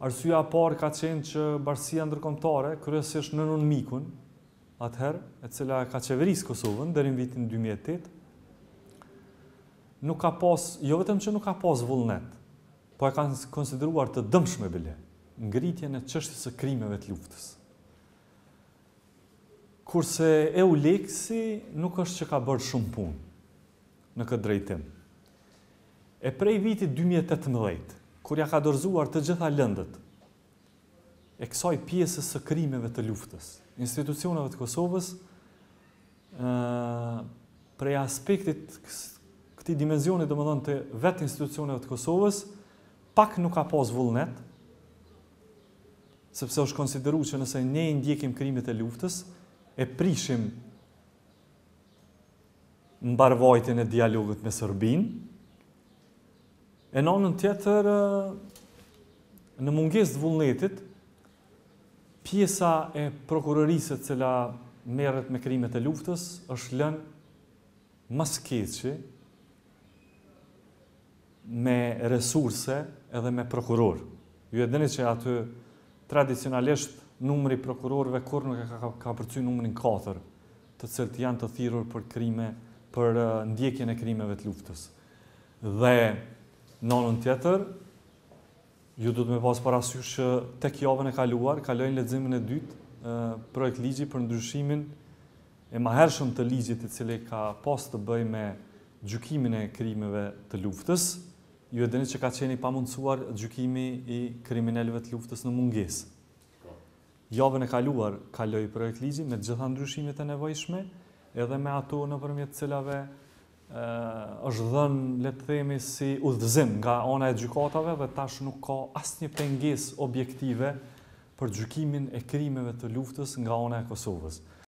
Arsyeja e parë ka qenë që bashkësia ndërkombëtare, kryesisht në nënmikun, atëherë, e cila ka qeverisë Kosovën deri në vitin 2008, nuk ka pas, jo vetëm që nuk ka pas vullnet, po e kanë konsideruar të dëmshme bile ngritjen e çështjes së krimeve të luftës. Kurse EULEX-i nuk është që ka bërë shumë punë në këtë drejtim. E prej vitit 2018, kur ja ka dorëzuar të gjitha lëndët e kësaj pjesës së krimeve të luftës, institucioneve të Kosovës, prej aspektit këtij dimensioni, domethënë të vetë institucioneve të Kosovës, pak nuk ka pas vullnet, sepse është konsideruar që nëse ne i ndjekim krimet e luftës, e prishim mbarvajtjen e dialogut me Serbinë, e në anën tjetër, në mungesë të vullnetit, pjesa e prokurorisë e cila merret me krimet e luftës është lënë mas keqi me resurse edhe me prokuror. Ju e dini që aty tradicionalisht numri i prokurorëve kur nuk ka përcyer numrin 4, të cilët janë të thirrur për krime, për ndjekjen e krimeve të luftës. Dhe në anën tjetër, ju duhet me pas parasysh që tek javën e kaluar, kaloi në leximin e dytë projekt ligji për ndryshimin e mahershëm të ligjit i cili ka pas të bëjë me gjykimin e krimeve të luftës. Ju e dini që ka qenë i pamundsuar gjykimi i kriminalëve të luftës në mungesë. Javën e kaluar kaloi projekt ligji me të gjitha ndryshimet e nevojshme, edhe me ato nëpërmjet cilave është dhënë, le të themi, si udhëzim nga ana e gjykatave dhe tash nuk ka asnjë pengesë objektive për gjykimin e krimeve të luftës nga ana e Kosovës.